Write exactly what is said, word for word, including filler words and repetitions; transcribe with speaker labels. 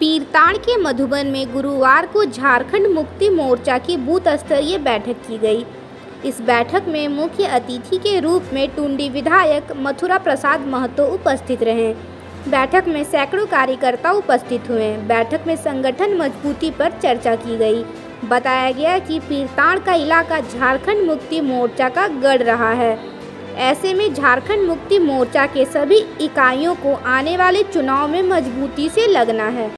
Speaker 1: पीरताड़ के मधुबन में गुरुवार को झारखंड मुक्ति मोर्चा की बूथ स्तरीय बैठक की गई। इस बैठक में मुख्य अतिथि के रूप में टुंडी विधायक मथुरा प्रसाद महतो उपस्थित रहे। बैठक में सैकड़ों कार्यकर्ता उपस्थित हुए। बैठक में संगठन मजबूती पर चर्चा की गई। बताया गया कि पीरताड़ का इलाका झारखंड मुक्ति मोर्चा का गढ़ रहा है। ऐसे में झारखंड मुक्ति मोर्चा के सभी इकाइयों को आने वाले चुनाव में मजबूती से लगना है।